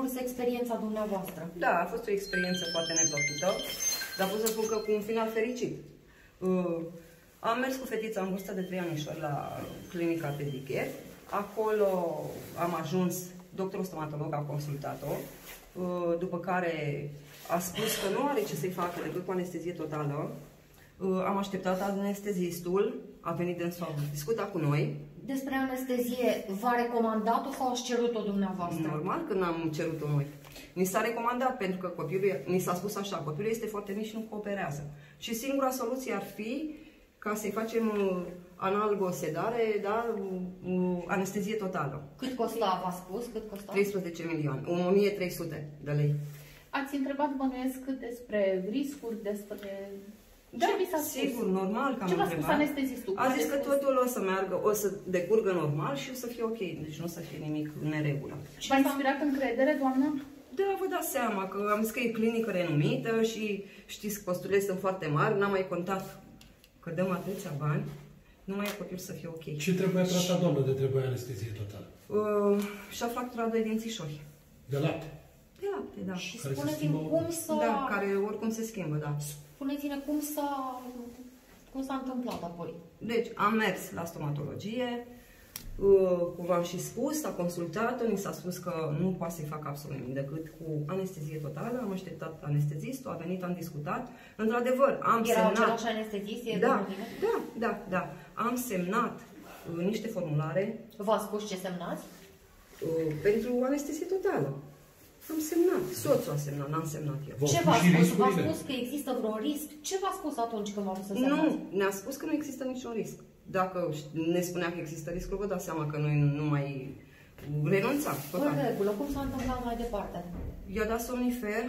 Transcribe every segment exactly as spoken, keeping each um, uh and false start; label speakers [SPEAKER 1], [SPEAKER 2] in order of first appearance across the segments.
[SPEAKER 1] fost experiența dumneavoastră?
[SPEAKER 2] Da, a fost o experiență foarte neplăcută, dar pot să spun că cu un final fericit. Uh, am mers cu fetița în vârstă de trei anișori la clinica Pedicare. Acolo am ajuns, doctorul stomatolog a consultat-o, uh, după care a spus că nu are ce să-i facă decât cu anestezie totală. Uh, am așteptat anestezistul, a venit dânsul, a discutat cu noi.
[SPEAKER 1] Despre anestezie, v-a recomandat-o sau ați cerut-o dumneavoastră?
[SPEAKER 2] Normal că n-am cerut-o noi. Ni s-a recomandat pentru că copilul, ni s-a spus așa, copilul este foarte mic și nu cooperează. Și singura soluție ar fi ca să-i facem uh, analgosedare, da, uh, anestezie totală.
[SPEAKER 1] Cât costa, v-a spus? Cât costa?
[SPEAKER 2] treisprezece milioane, o mie trei sute de lei.
[SPEAKER 3] Ați întrebat, bănuiesc, despre riscuri, despre...
[SPEAKER 2] Da,
[SPEAKER 3] ce vi s-a spus?
[SPEAKER 2] sigur, normal că am
[SPEAKER 3] Ce v-a
[SPEAKER 2] întrebat.
[SPEAKER 3] spus anestezistul?
[SPEAKER 2] A zis că totul o să meargă, o să decurgă normal și o să fie ok, deci nu o să fie nimic în neregulă.
[SPEAKER 3] V-a inspirat încredere, doamnă?
[SPEAKER 2] Da, vă dați seama că am zis că e clinică renumită și știți că costurile sunt foarte mari, n-am mai contat că dăm atâția bani, numai copil să fie ok.
[SPEAKER 4] Ce trebuia tratat, doamnă, de trebuia anestezie totală?
[SPEAKER 2] Uh, și-a fracturat doi dințișori.
[SPEAKER 4] De lapte?
[SPEAKER 2] De lapte, da.
[SPEAKER 1] Și
[SPEAKER 4] Care se
[SPEAKER 1] spuneți-mi
[SPEAKER 4] schimbă-
[SPEAKER 1] cum să...
[SPEAKER 2] Da, care oricum se schimbă, da.
[SPEAKER 1] Spuneți-ne cum s-a... cum s-a întâmplat apoi.
[SPEAKER 2] Deci, am mers la stomatologie, uh, cum v-am și spus, a consultat-o, ni s-a spus că nu poate să-i facă absolut nimic decât cu anestezie totală. Am așteptat anestezistul, a venit, am discutat. Într-adevăr, am
[SPEAKER 1] Era
[SPEAKER 2] semnat...
[SPEAKER 1] același anestezist? E
[SPEAKER 2] Da,
[SPEAKER 1] domnul Dinu?
[SPEAKER 2] da, da, da. Am semnat uh, niște formulare
[SPEAKER 1] V-a spus ce semnați?
[SPEAKER 2] uh, pentru anestezie totală. Am semnat. Soțul a semnat, n-am semnat eu.
[SPEAKER 1] Ce
[SPEAKER 4] spus
[SPEAKER 1] v-a
[SPEAKER 4] și
[SPEAKER 1] spus? V-a
[SPEAKER 4] riscurile?
[SPEAKER 1] spus că există vreun risc? Ce v-a spus atunci când v-a vrut să semnați?
[SPEAKER 2] Nu, ne-a spus că nu există niciun risc. Dacă ne spunea că există riscul, vă dați seama că noi nu mai renunțam. Total.
[SPEAKER 1] În regulă, cum s-a întâmplat mai departe?
[SPEAKER 2] I-a dat somnifer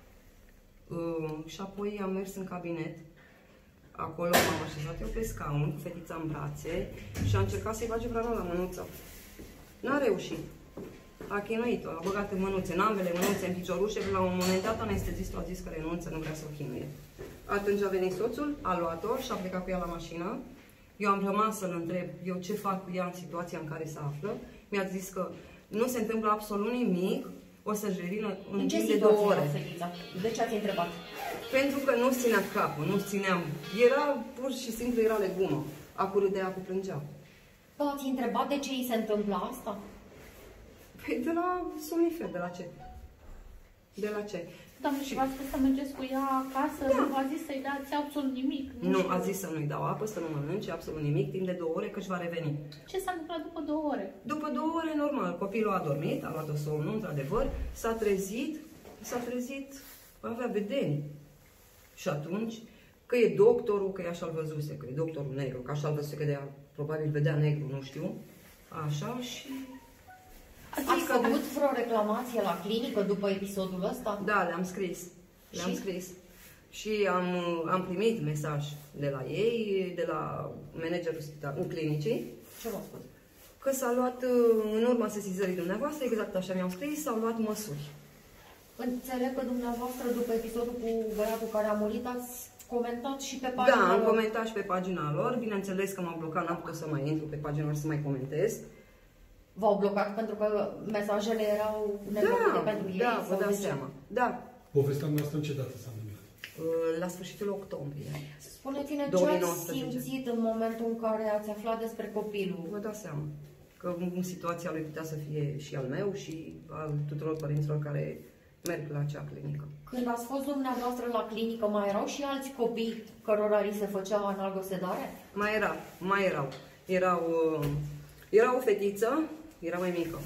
[SPEAKER 2] uh, și apoi am mers în cabinet. Acolo m-am așezat eu pe scaun, cu fetița în brațe și a încercat să-i bage vrana la mânuță. N-a reușit. A chinuit-o, a băgat în mânuțe, în ambele mânuțe, în piciorușe, la un moment dat anestezistul a zis că renunță, nu vrea să o chinuie. Atunci a venit soțul, a luat-o și a plecat cu ea la mașină. Eu am rămas să-l întreb eu ce fac cu ea în situația în care se află. Mi-a zis că nu se întâmplă absolut nimic, o să-și revină în,
[SPEAKER 1] În ce
[SPEAKER 2] timp de două
[SPEAKER 1] situație
[SPEAKER 2] ore.
[SPEAKER 1] era fetița? De ce ați întrebat?
[SPEAKER 2] Pentru că nu ținea capul, nu țineam. Era pur și simplu, era legumă. Acolo de ea cu plângea.
[SPEAKER 1] V-ați întrebat de ce îi se întâmplă asta?
[SPEAKER 2] Păi de la somnifer, de la ce? De la ce?
[SPEAKER 3] Doamne, și v-a spus să mergeți cu ea acasă,
[SPEAKER 2] Da.
[SPEAKER 3] nu v-a zis să-i dați absolut nimic.
[SPEAKER 2] Nu,
[SPEAKER 3] știu.
[SPEAKER 2] a zis să nu-i dau apă, să nu mănânce absolut nimic, timp de două ore, că își va reveni.
[SPEAKER 3] Ce s-a întâmplat după două ore?
[SPEAKER 2] După două ore, normal, copilul a dormit, a luat-o somnul, într-adevăr, s-a trezit, s-a trezit, avea vedeni. Și atunci, că e doctorul, că e așa-l văzuse, că e doctorul negru, că așa-l văzuse, că de probabil vedea negru, nu știu, așa și...
[SPEAKER 1] Ați făcut vreo reclamație la clinică după episodul ăsta?
[SPEAKER 2] Da, le-am scris. Le-am
[SPEAKER 1] Și?
[SPEAKER 2] scris. Și am, am primit mesaj de la ei, de la managerul spital, în clinicii,
[SPEAKER 1] Ce v-a spus?
[SPEAKER 2] că s-a luat, în urma sesizării dumneavoastră, exact așa mi-am scris, s-au luat măsuri.
[SPEAKER 1] Înțeleg că dumneavoastră, după episodul cu băiatul care a murit, ați comentat și pe pagina
[SPEAKER 2] Da, am
[SPEAKER 1] lor.
[SPEAKER 2] comentat și pe pagina lor. Bineînțeles că m-am blocat, n-am putut să mai intru pe pagina lor să mai comentez.
[SPEAKER 1] V-au blocat pentru că mesajele erau neplăcute
[SPEAKER 2] Da,
[SPEAKER 1] pentru ei?
[SPEAKER 2] da, vă
[SPEAKER 1] sau de
[SPEAKER 2] dați
[SPEAKER 1] ce?
[SPEAKER 2] seama. Da,
[SPEAKER 4] Povestea noastră în ce dată s-a întâmplat?
[SPEAKER 2] la sfârșitul octombrie.
[SPEAKER 1] Spuneți-ne ce
[SPEAKER 2] două mii
[SPEAKER 1] ați
[SPEAKER 2] nouăsprezece.
[SPEAKER 1] simțit în momentul în care ați aflat despre copilul?
[SPEAKER 2] Vă dați seama că în situația lui putea să fie și al meu și al tuturor părinților care merg la acea clinică.
[SPEAKER 1] Când ați fost dumneavoastră la clinică, mai erau și alți copii cărora li se făcea analgosedare?
[SPEAKER 2] Mai era, mai erau. Erau, uh, era o fetiță, era mai mică.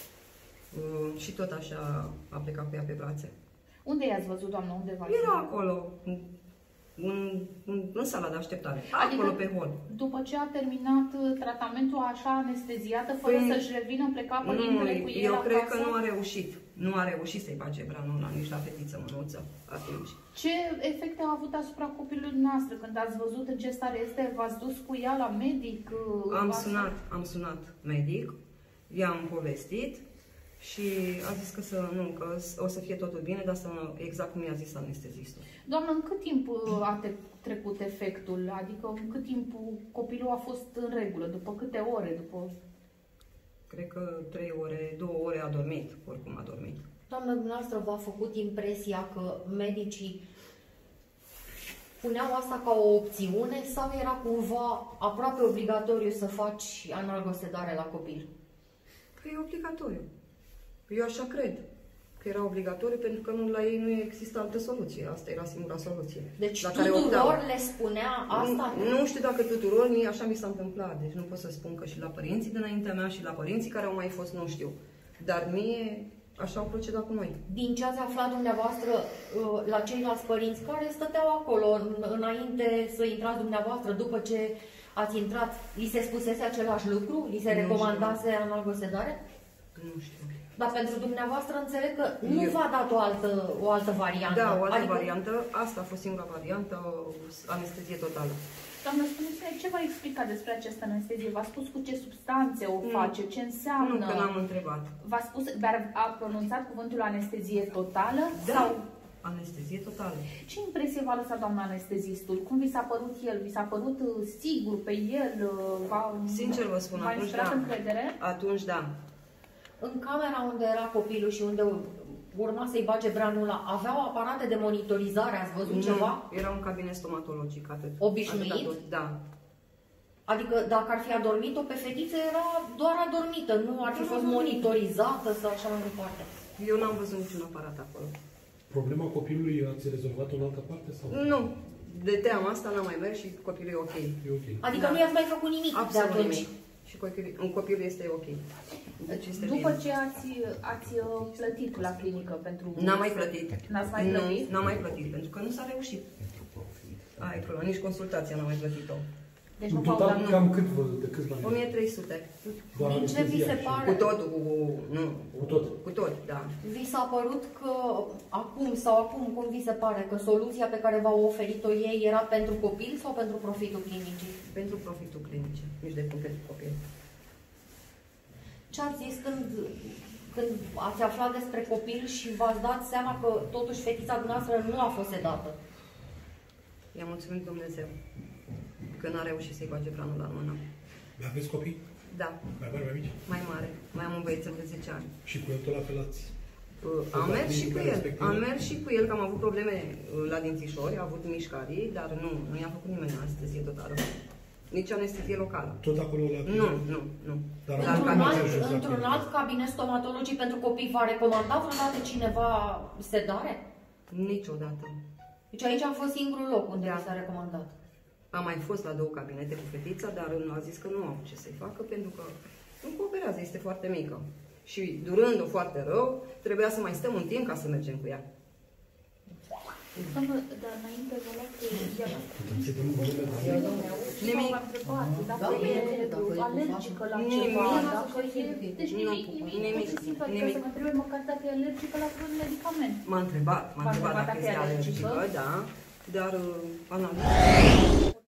[SPEAKER 2] Uh, și tot așa a plecat cu ea pe brațe.
[SPEAKER 3] Unde i-ați văzut, doamnă? Unde v-ați
[SPEAKER 2] Era
[SPEAKER 3] văzut?
[SPEAKER 2] acolo, în, în, în, în sala de așteptare,
[SPEAKER 3] Adică,
[SPEAKER 2] acolo pe hol.
[SPEAKER 3] după ce a terminat uh, tratamentul așa anesteziată, fără
[SPEAKER 2] Păi,
[SPEAKER 3] să-și revină, pleca părintele
[SPEAKER 2] Nu,
[SPEAKER 3] cu el
[SPEAKER 2] eu
[SPEAKER 3] acasă?
[SPEAKER 2] cred că nu a reușit. Nu a reușit să-i bage branul nici la fetiță mânuță atunci.
[SPEAKER 3] Ce efecte a avut asupra copilului noastră când ați văzut în ce stare este? V-ați dus cu ea la medic? uh,
[SPEAKER 2] Am
[SPEAKER 3] v-ați-
[SPEAKER 2] sunat, am sunat medic, i-am povestit și a zis că, să, nu, că o să fie totul bine, dar să, exact cum i-a zis anestezistul.
[SPEAKER 3] Doamnă, în cât timp uh, a te- trecut efectul? Adică în cât timp copilul a fost în regulă? După câte ore? După...
[SPEAKER 2] Cred că trei ore, două ore a dormit, oricum a dormit.
[SPEAKER 1] Doamnă, dumneavoastră v-a făcut impresia că medicii puneau asta ca o opțiune sau era cumva aproape obligatoriu să faci analgosedare la copil?
[SPEAKER 2] Că e obligatoriu. Eu așa cred. Că era obligatoriu pentru că nu, la ei nu există altă soluție. Asta era singura soluție.
[SPEAKER 1] Deci
[SPEAKER 2] la
[SPEAKER 1] tuturor
[SPEAKER 2] care
[SPEAKER 1] le spunea asta?
[SPEAKER 2] Nu, nu știu dacă tuturor, mie așa mi s-a întâmplat. Deci nu pot să spun că și la părinții dinaintea mea și la părinții care au mai fost, nu știu. Dar mie așa au procedat cu noi.
[SPEAKER 1] Din ce ați aflat dumneavoastră la ceilalți părinți care stăteau acolo înainte să intrați dumneavoastră, după ce ați intrat, li se spusese același lucru? Li se
[SPEAKER 2] Nu
[SPEAKER 1] recomandase analgosedare?
[SPEAKER 2] Nu știu.
[SPEAKER 1] Dar pentru dumneavoastră înțeleg că nu
[SPEAKER 2] Eu...
[SPEAKER 1] v-a dat o altă, o altă variantă.
[SPEAKER 2] Da, o altă
[SPEAKER 1] adică...
[SPEAKER 2] variantă. Asta a fost singura variantă, anestezie totală.
[SPEAKER 3] Doamnă, spuneți-ne, ce v-a explicat despre această anestezie? V-a spus cu ce substanțe o face, ce înseamnă?
[SPEAKER 2] Nu, că n-am întrebat.
[SPEAKER 3] V-a spus, dar a pronunțat cuvântul anestezie totală?
[SPEAKER 2] Da,
[SPEAKER 3] sau...
[SPEAKER 2] anestezie totală.
[SPEAKER 3] Ce impresie v-a lăsat doamna anestezistul? Cum vi s-a părut el? Vi s-a părut uh, sigur pe el? Uh,
[SPEAKER 2] Sincer vă spun,
[SPEAKER 3] v-a
[SPEAKER 2] atunci
[SPEAKER 3] inspirat
[SPEAKER 2] da.
[SPEAKER 3] încredere?
[SPEAKER 2] Atunci da.
[SPEAKER 1] În camera unde era copilul și unde urma să-i bage branula, aveau aparate de monitorizare, ați văzut
[SPEAKER 2] Nu,
[SPEAKER 1] ceva?
[SPEAKER 2] era un cabinet stomatologic, atât.
[SPEAKER 1] Obișnuit?
[SPEAKER 2] Atât, da.
[SPEAKER 1] Adică dacă ar fi adormit-o pe fetiță, era doar adormită, nu ar fi fost monitorizată sau așa mai departe.
[SPEAKER 2] Eu n-am văzut niciun aparat acolo.
[SPEAKER 4] Problema copilului ați rezolvat-o în altă parte? Sau?
[SPEAKER 2] Nu. De teama asta n-am mai mers și copilul e ok.
[SPEAKER 4] E ok.
[SPEAKER 1] Adică
[SPEAKER 2] Da.
[SPEAKER 1] nu i-ați mai făcut nimic de
[SPEAKER 2] Absolut
[SPEAKER 1] atunci.
[SPEAKER 2] nimic. Și copilul, un copil este ok. Deci este
[SPEAKER 3] După
[SPEAKER 2] bine.
[SPEAKER 3] ce ați, ați uh, plătit la clinică pentru...
[SPEAKER 2] N-am mai plătit.
[SPEAKER 3] N-ați mai plătit?
[SPEAKER 2] Nu, n-am mai plătit, pentru că nu s-a reușit. Ai, problema, nici consultația n-am mai plătit-o.
[SPEAKER 3] Deci nu
[SPEAKER 4] În
[SPEAKER 3] v-au
[SPEAKER 4] total,
[SPEAKER 3] dat...
[SPEAKER 4] cam cât vă, de câți bani?
[SPEAKER 2] o mie trei sute.
[SPEAKER 4] Doar
[SPEAKER 1] Din ce vi
[SPEAKER 4] anestezia
[SPEAKER 1] se
[SPEAKER 4] și-
[SPEAKER 1] pare?
[SPEAKER 2] Cu totul, cu... Nu.
[SPEAKER 4] Cu tot.
[SPEAKER 2] Cu tot, da.
[SPEAKER 1] Vi s-a părut că acum sau acum, cum vi se pare, că soluția pe care v-au oferit-o ei era pentru copil sau pentru profitul clinicii?
[SPEAKER 2] Pentru profitul clinice, nici de cum pentru copil.
[SPEAKER 1] Ce ați zis când, când ați aflat despre copil și v-ați dat seama că totuși fetița dumneavoastră nu a fost sedată?
[SPEAKER 2] I-am mulțumit Dumnezeu că n-a reușit să-i bage planul la mână.
[SPEAKER 4] Mai aveți copii?
[SPEAKER 2] Da,
[SPEAKER 4] Mai mari, mai mici?
[SPEAKER 2] mai mare. Mai am un băiețel de zece ani.
[SPEAKER 4] Și cu el tot la fel ați...
[SPEAKER 2] Uh, Am mers și cu el. Am mers și cu el, că am avut probleme uh, la dințișori, a avut mișcării, dar nu, nu i-a făcut nimeni anestezie totală. Nici anestezie locală.
[SPEAKER 4] Tot acolo la...
[SPEAKER 2] Nu, nu, nu.
[SPEAKER 4] Dar
[SPEAKER 2] Dar
[SPEAKER 1] Într-un
[SPEAKER 2] cabinet
[SPEAKER 1] alt,
[SPEAKER 4] ajuns la
[SPEAKER 1] într-un
[SPEAKER 4] clinică.
[SPEAKER 1] alt cabinet stomatologic pentru copii v-a recomandat vreodată cineva sedare?
[SPEAKER 2] Niciodată.
[SPEAKER 1] Deci aici a fost singurul loc unde
[SPEAKER 2] Da.
[SPEAKER 1] vi s-a recomandat.
[SPEAKER 2] Am mai fost la două cabinete cu fetița, dar a zis că nu au ce să-i facă pentru că nu cooperează, este foarte mică. Și durând-o foarte rău, trebuia să mai stăm un timp ca să mergem cu ea.
[SPEAKER 3] Doamnă, dar înainte vă luat că ea...
[SPEAKER 2] Nimic.
[SPEAKER 3] V-am întrebat dacă
[SPEAKER 1] Da,
[SPEAKER 3] e
[SPEAKER 1] bine, dacă e
[SPEAKER 3] alergică la
[SPEAKER 2] Nimic.
[SPEAKER 3] ceva,
[SPEAKER 1] Nimic.
[SPEAKER 3] dacă e... Deci
[SPEAKER 2] Nu,
[SPEAKER 3] nimic, nimic,
[SPEAKER 2] nimic,
[SPEAKER 3] pur și simplu, adică
[SPEAKER 2] nimic.
[SPEAKER 3] să mă întrebe măcar dacă e alergică la vreun medicament.
[SPEAKER 2] M-a întrebat, m-a
[SPEAKER 3] V-a
[SPEAKER 2] întrebat
[SPEAKER 3] întrebat
[SPEAKER 2] dacă
[SPEAKER 3] dacă e
[SPEAKER 2] este
[SPEAKER 3] alergică?
[SPEAKER 2] alergică, da, dar uh, analiza